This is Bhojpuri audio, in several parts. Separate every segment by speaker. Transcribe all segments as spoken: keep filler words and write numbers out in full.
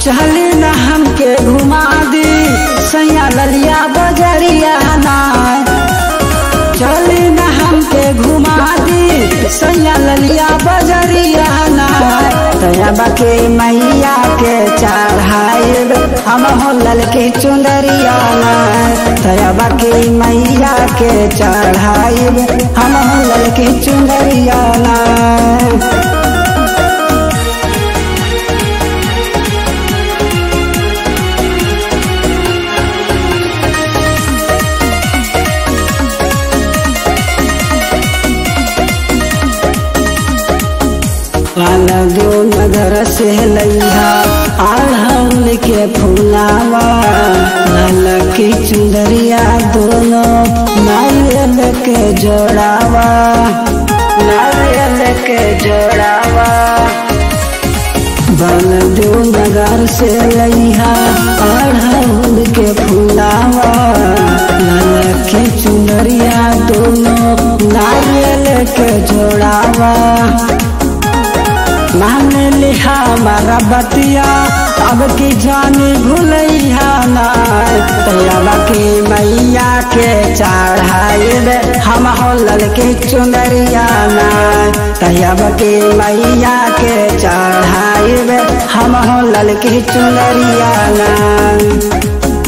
Speaker 1: चली न हमके घुमा दी सैया ललिया बजरिया ना, चली न हमके घुमा दी सैया ललिया बजरिया ना। तयब के मैया के चढ़ाइब हम हो ललकी चुंदरिया ना, तयब के मैया के चढ़ाइब हम हो ललकी चुंदरिया ना। वाला दो नगर से लैया अड़हुल के फुलावा, ललकी चुंदरिया दोनों नारियल के जोड़ावा, नारियल के जोड़ावा। वाला दो नगर से लैया अड़हुल के फुलावा, ललकी चुंदरिया दोनों नारियल के जोड़ावा। मान लिहा हमारा बतिया अब की जानी भूलैया ना, तयब की मैया के चढ़ाइब हम हो ललकी चुंदरिया ना, तयब की मैया के चढ़ाइब हम हो ललकी चुंदरिया ना।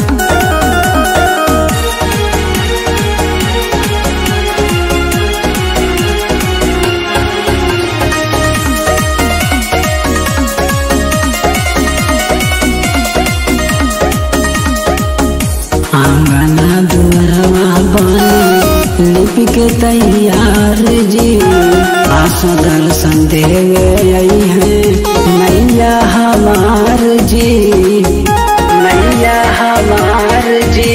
Speaker 1: आंगना दुआरवा बनी लिप के तैयार जी, आसो दर्शन देवे आई है मैया हमार जी, मैया हमार जी।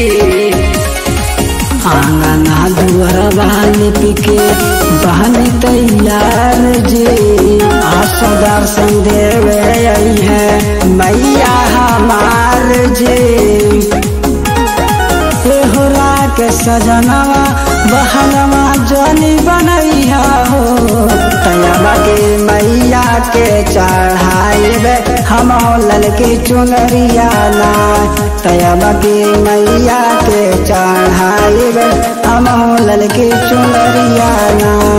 Speaker 1: आंगना दुआरवा लिप के बनी तैयार जी, आसो दर्शन देवे आई है मैया हमार जी। तोहरा के सजनवा बहनवा जनी बनैया हो, तयब के मैया के चढ़ाइब हम हो ललकी चुनरिया ना, तयब के मैया के चढ़ाइब हम हो ललकी चुनरिया ना।